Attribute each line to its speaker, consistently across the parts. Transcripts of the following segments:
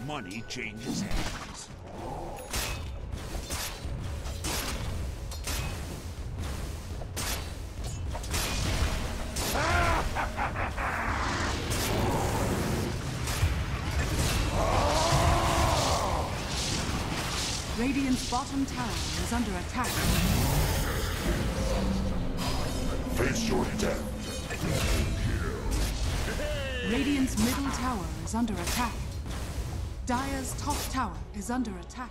Speaker 1: Money changes hands.
Speaker 2: Radiant's bottom tower is under attack.
Speaker 3: Face your death.
Speaker 2: Radiant's middle tower is under attack. Dire's top tower is under attack.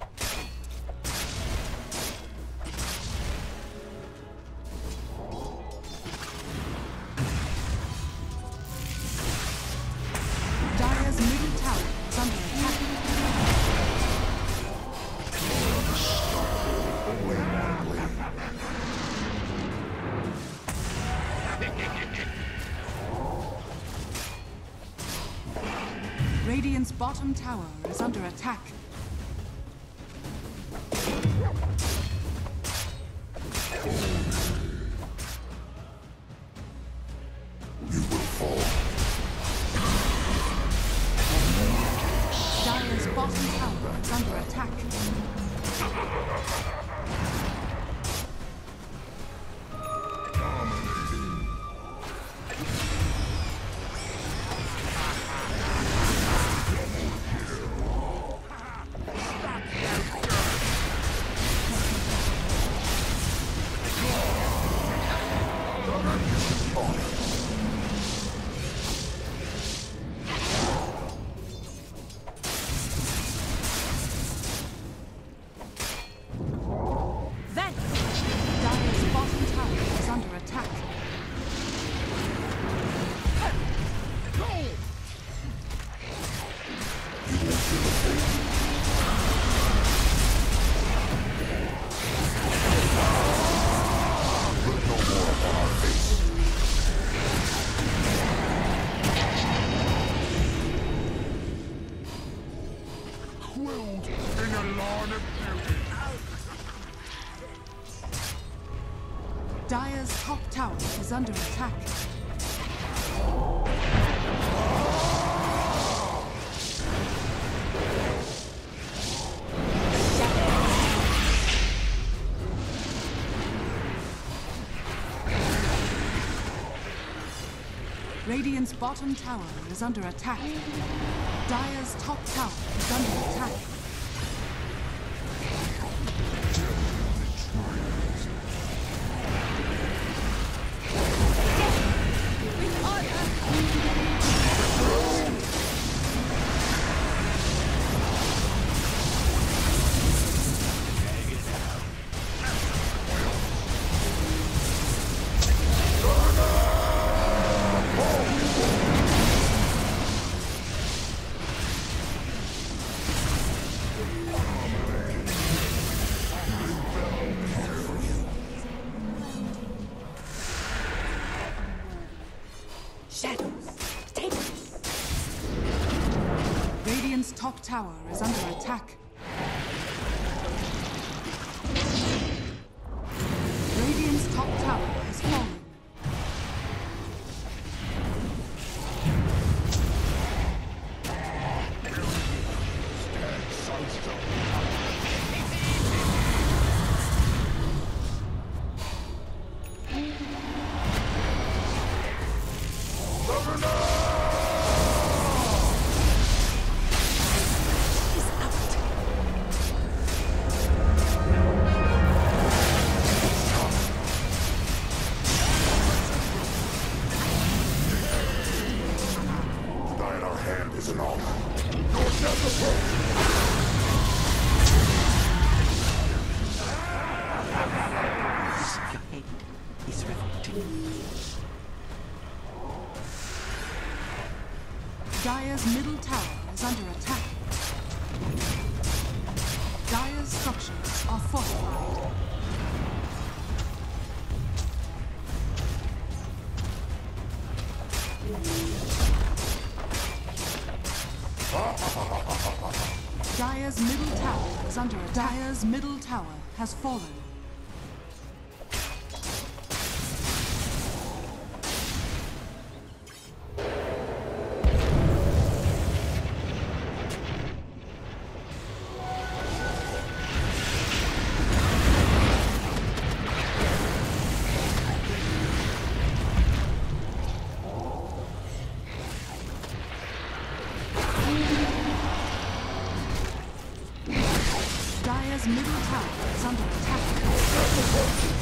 Speaker 2: Dire's middle tower is under attack.
Speaker 3: Away my blade.
Speaker 2: Radiant's bottom tower is under attack.
Speaker 3: You will fall.
Speaker 2: Dire's bottom tower is under attack. Dire's bottom tower is under attack.
Speaker 3: Put no more upon our face.
Speaker 1: Quilled in a lawn of beauty.
Speaker 2: Dire's top tower is under attack. Radiant's bottom tower is under attack. Dire's top tower is under attack. Radiant's top tower is under attack. Radiant's top tower has fallen.
Speaker 3: Die in our hand is an honor. Your death approaches.
Speaker 4: He's revolting.
Speaker 2: Dire's middle tower is under attack. Dire's structures are fortified. Dire's middle tower is under attack. Dire's middle tower has fallen. Dire's middle tower is under attack.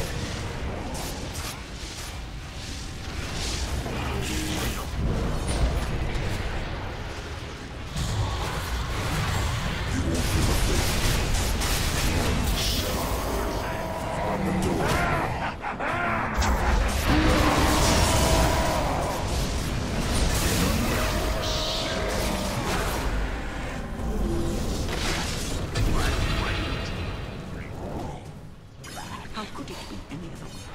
Speaker 4: How could it be any other way?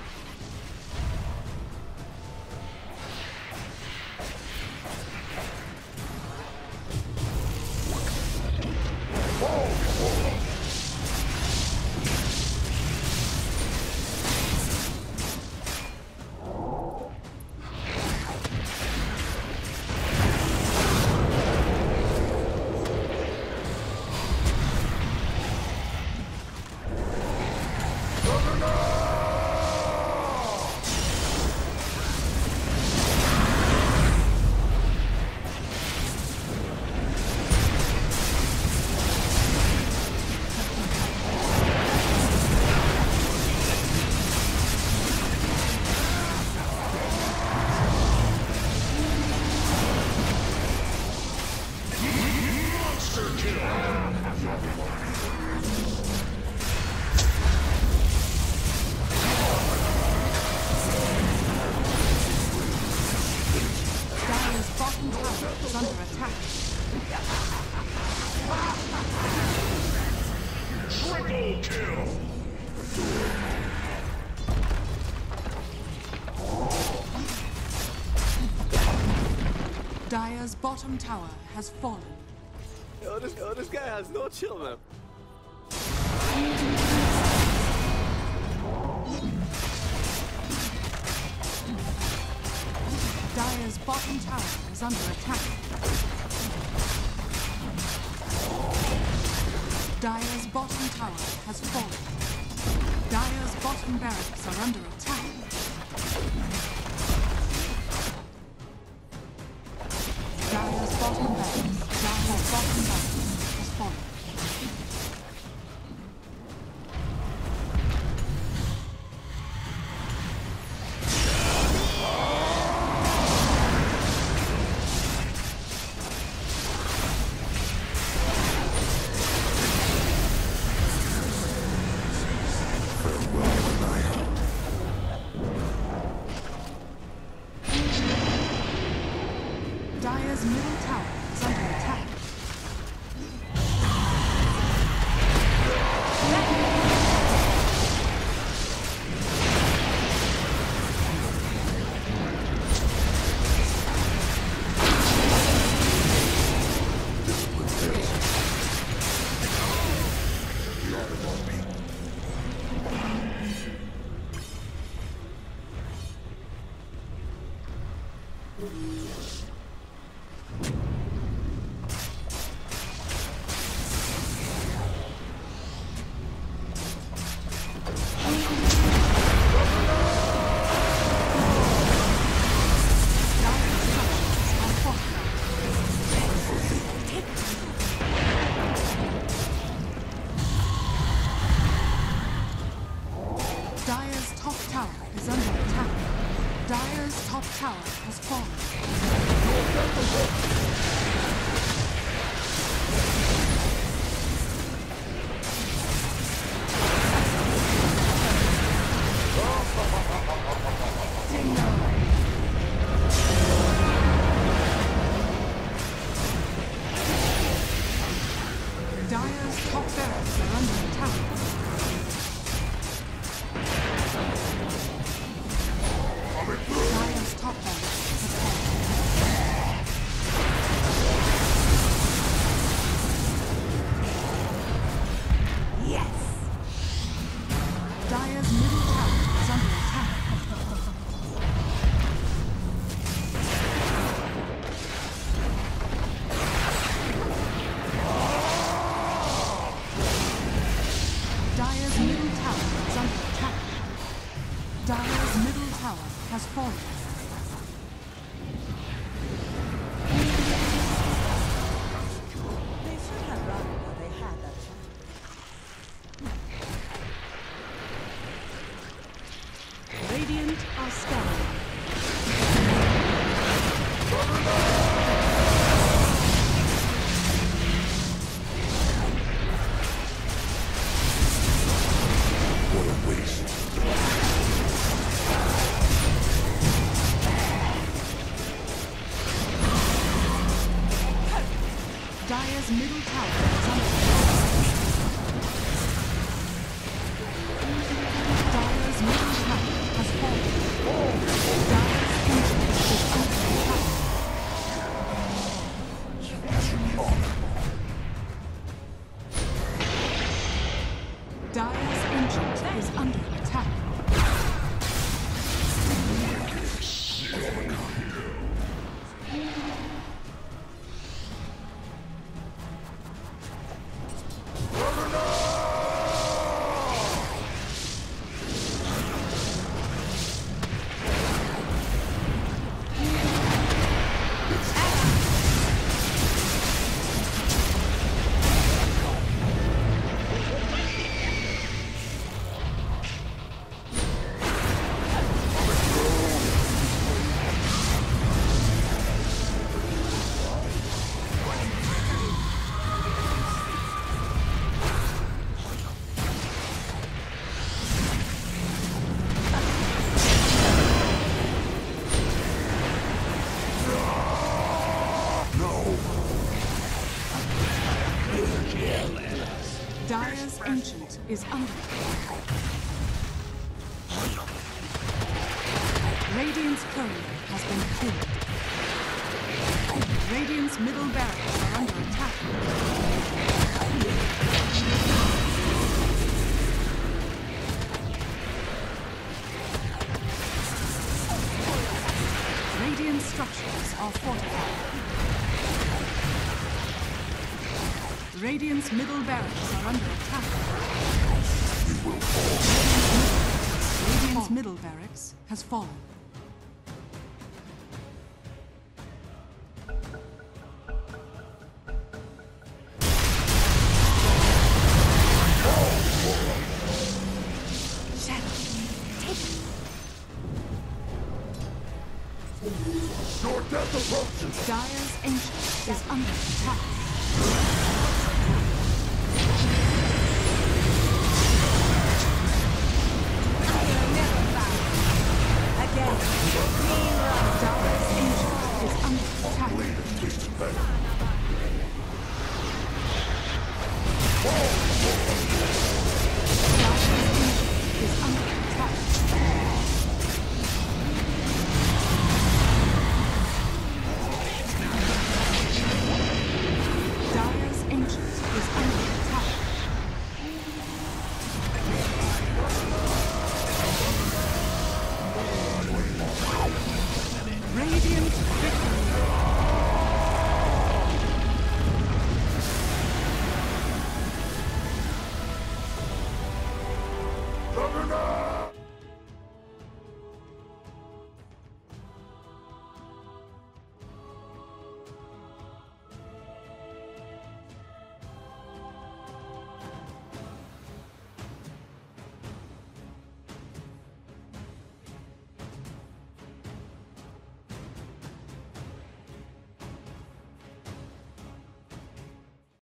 Speaker 2: Dire's bottom tower is under attack.
Speaker 3: Triple kill!
Speaker 2: Dire's bottom tower has fallen.
Speaker 5: This guy has no chill, man.
Speaker 2: Dire's bottom tower is under attack. Dire's bottom tower has fallen. Dire's bottom barracks are under attack. Dire's bottom barracks has fallen. Dire's middle tower is under attack. Dire's top tower is under attack. Dire's top tower has fallen. Dire's top barracks are under attack. Dire's top barracks has fallen.
Speaker 4: Yes!
Speaker 2: Dire's middle tower is under attack. Dire's middle tower is under attack. Dire's middle tower has fallen.
Speaker 6: They should have run while they had that chance.
Speaker 2: Dire's middle tower is under attack. Dire's middle tower has fallen. Dire's ancient is under attack. Dire's ancient is under attack. Dire's ancient is under attack. Radiant's courier has been killed. Radiant's middle barracks are under attack. Radiant structures are fortified. Radiant's middle barracks are under attack. Radiant's middle barracks has fallen.
Speaker 3: Your death approaches!
Speaker 2: Dire's ancient is under attack. Dire's ancient is under attack.
Speaker 3: Tasted better.